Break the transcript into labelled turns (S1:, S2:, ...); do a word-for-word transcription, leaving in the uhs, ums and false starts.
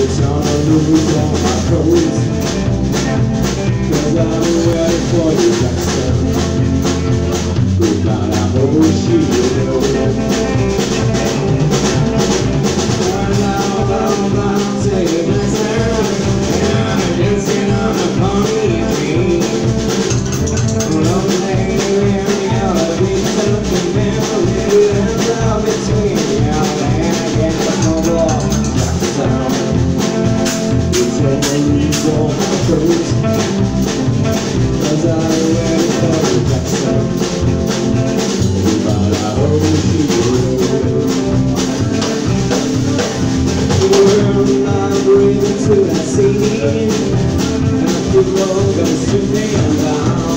S1: it's gonna lose all my coats, 'cause I'm ready for you, Jackson. Goodbye, I hope she knows. And now I'm about to take my turn, and I'm dancing on a pony tree. Long lady, I'll be something memory and love between you and again, no more Jackson. It's gonna lose all my coats, 'cause I'm ready for you, Jackson. But I hope she will. Well, I'm breathing to that scene, and I feel gonna soon be down.